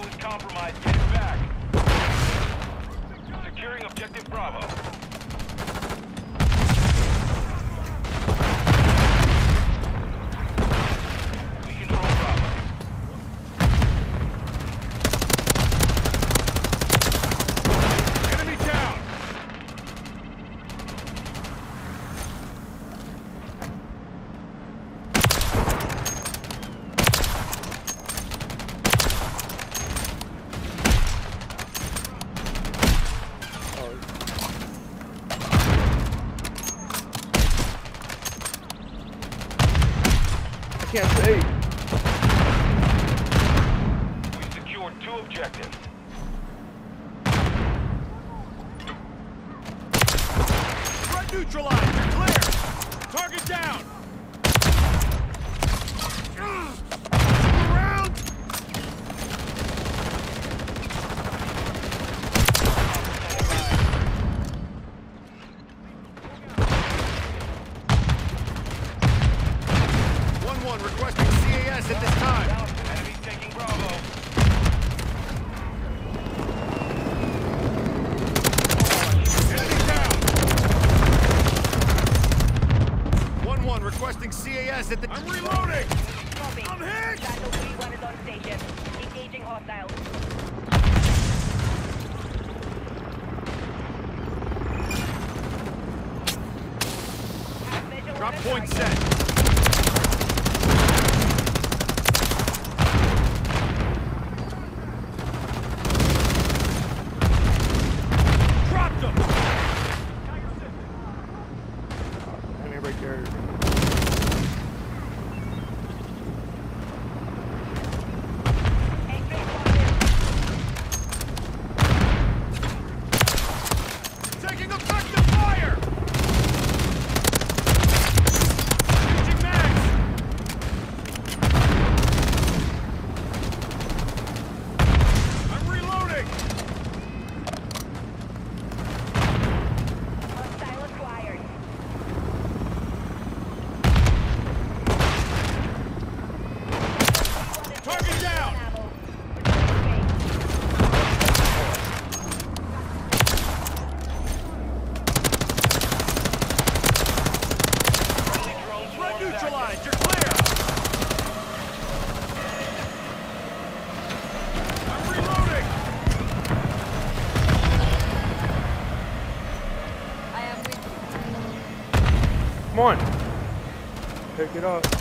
Bravo is compromised. Get it back. Securing objective Bravo. We control Bravo. Enemy down. Can't say. We secured 2 objectives. Threat neutralized. You're clear. Target down. Around. Requesting CAS at this time. Enemy taking Bravo. Enemy down. 1-1 requesting CAS at the... I'm reloading. Copy. I'm hit. Shadow 3-1 is on station. Engaging hostiles. Drop point set. Right there. Taking effective fire! Changing mags! I'm reloading! Hostile acquired. Target down! Threat neutralized! You're clear! I'm reloading! I am with you. Come on. Pick it up.